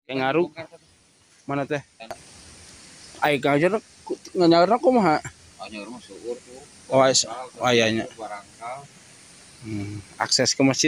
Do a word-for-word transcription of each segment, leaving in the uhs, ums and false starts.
Yang ngaruh mana teh? Ai kajar nganyaurna kumaha? Anyaur mah seueur tuh. Oh, oh iya nya. Hmm, akses ke masjid.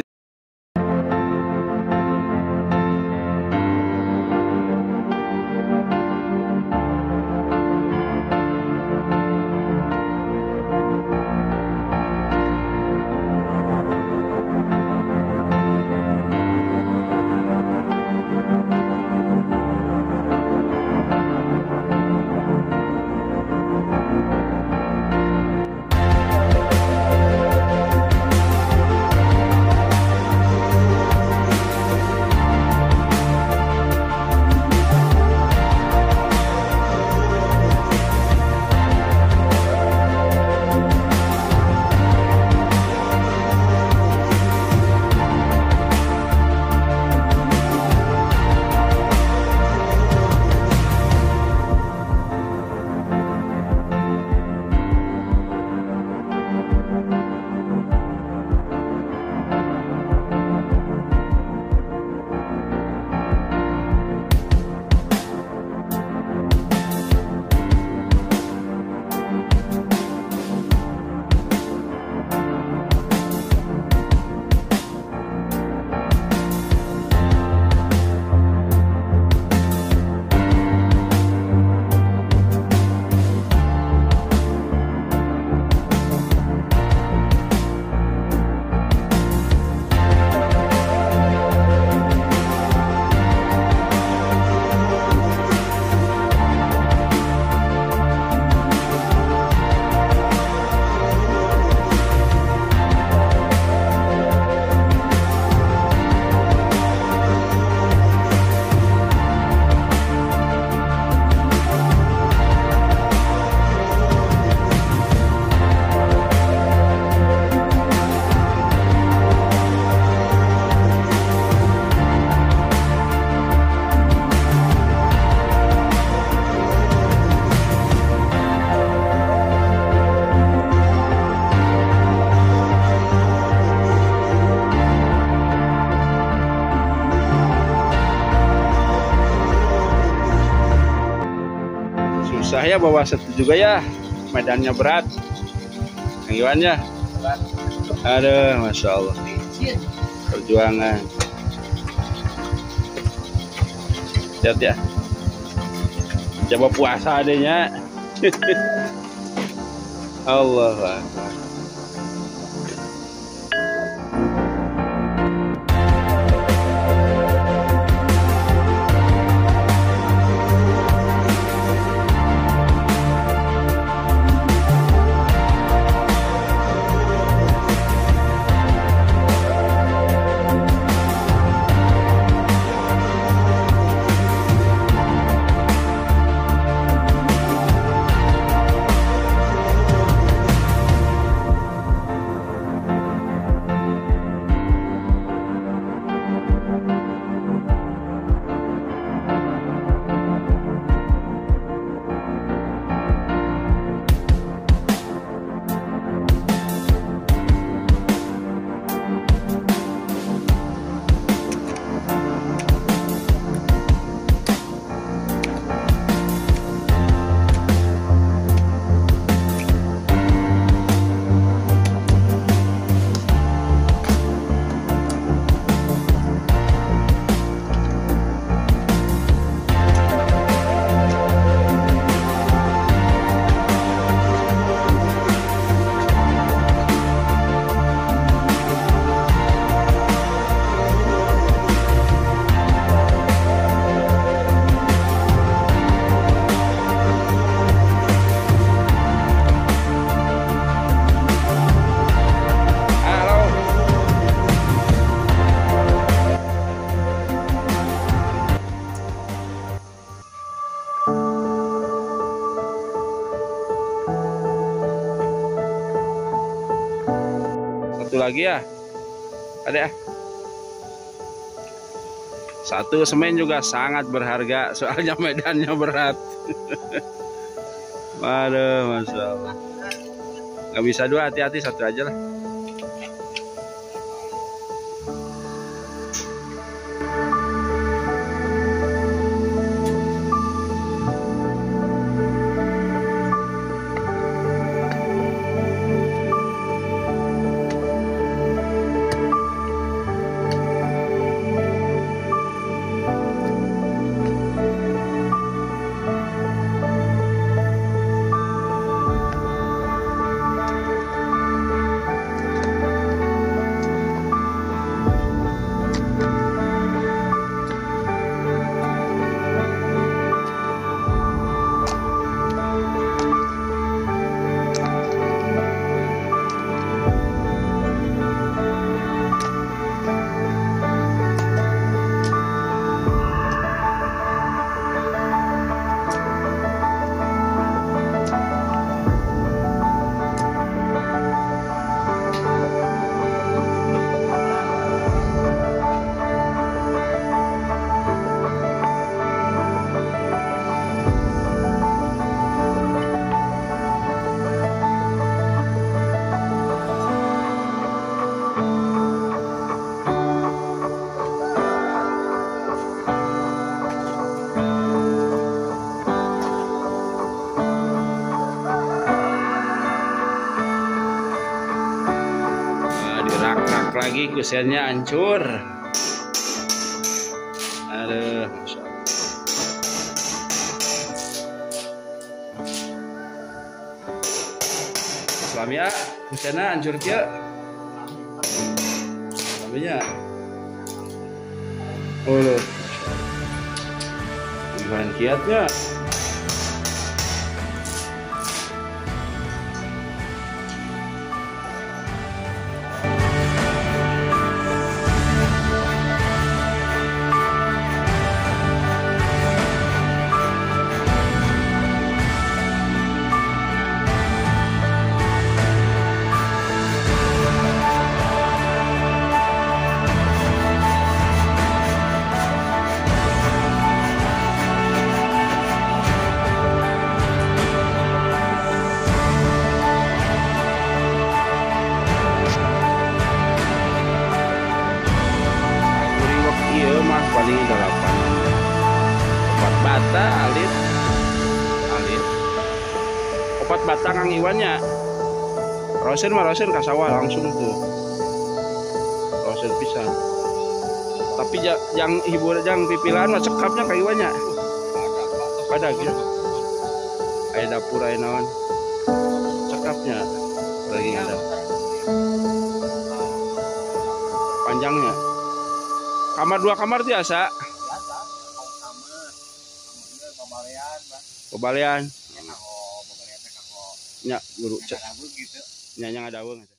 Susah ya bawa satu juga ya, medannya berat. Yang ya? Aduh, masya Allah. Perjuangan. Lihat ya. Coba puasa adanya. Allah Akbar. Satu lagi ya, ada ya. Satu semen juga sangat berharga, soalnya medannya berat. Waduh, masya Allah. Nggak bisa dua, hati-hati, satu aja lah. lagi kusennya hancur. Aduh, masya Allah. Selaminya kusennya hancur kia. Selaminya. Oh, gimana kiatnya? Paling delapan opat bata alit alit opat bata kang iwannya rosen mah rosen kasawa langsung tuh rosen pisan tapi yang hibur yang pipilan mah cekapnya ka iwannya pada gitu aya dapur aya naon cekapnya lagi ada panjangnya. Kamar dua kamar biasa. Biasa, kamar. Kamarnya Kebalian. Kebalian. Oh, kebalian teh kako. Nya guru. Nya ada gitu. Nya nya ada